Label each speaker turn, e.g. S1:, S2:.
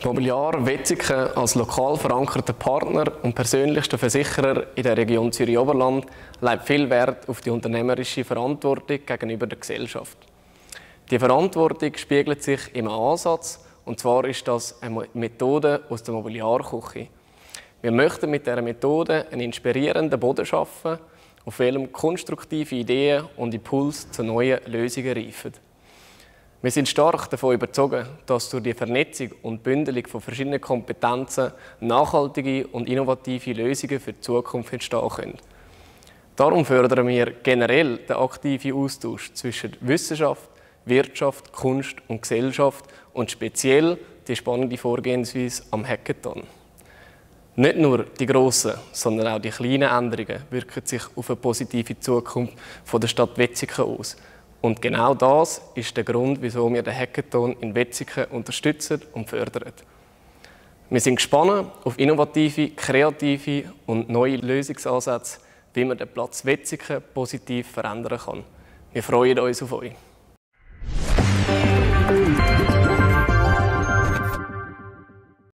S1: Mobiliar Wetzikon als lokal verankerter Partner und persönlichster Versicherer in der Region Zürich-Oberland legt viel Wert auf die unternehmerische Verantwortung gegenüber der Gesellschaft. Die Verantwortung spiegelt sich im Ansatz, und zwar ist das eine Methode aus der Mobiliarküche. Wir möchten mit dieser Methode einen inspirierenden Boden schaffen, auf welchem konstruktive Ideen und Impulse zu neuen Lösungen reifen. Wir sind stark davon überzeugt, dass durch die Vernetzung und Bündelung von verschiedenen Kompetenzen nachhaltige und innovative Lösungen für die Zukunft entstehen können. Darum fördern wir generell den aktiven Austausch zwischen Wissenschaft, Wirtschaft, Kunst und Gesellschaft und speziell die spannende Vorgehensweise am Hackathon. Nicht nur die grossen, sondern auch die kleinen Änderungen wirken sich auf eine positive Zukunft der Stadt Wetzikon aus. Und genau das ist der Grund, wieso wir den Hackathon in Wetzikon unterstützen und fördern. Wir sind gespannt auf innovative, kreative und neue Lösungsansätze, wie man den Platz Wetzikon positiv verändern kann. Wir freuen uns auf euch.